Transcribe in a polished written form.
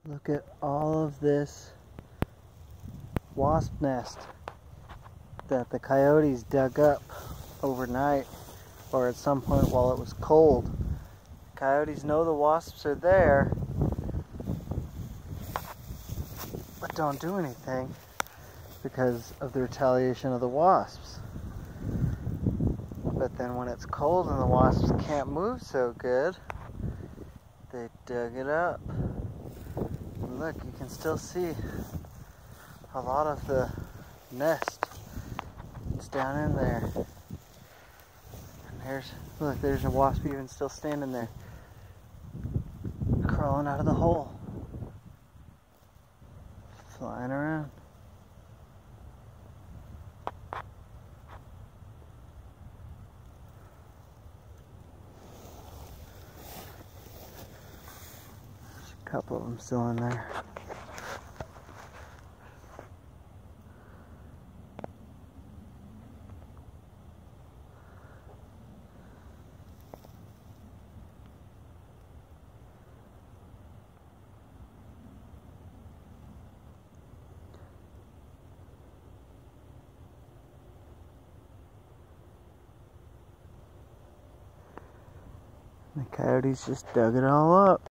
Look at all of this wasp nest that the coyotes dug up overnight or at some point while it was cold. Coyotes know the wasps are there, but don't do anything because of the retaliation of the wasps. But then when it's cold and the wasps can't move so good, they dug it up. And look, you can still see a lot of the nest. It's down in there. And there's a wasp even still standing there, crawling out of the hole, flying around. There's a couple of them still in there. The coyotes just dug it all up.